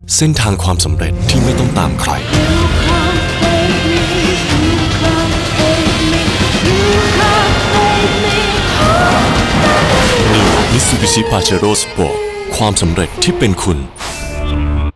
เส้นทางความสำเร็จที่ไม่ต้องตามใคร New Mitsubishi Pajero Sport ความสำเร็จที่เป็นคุณ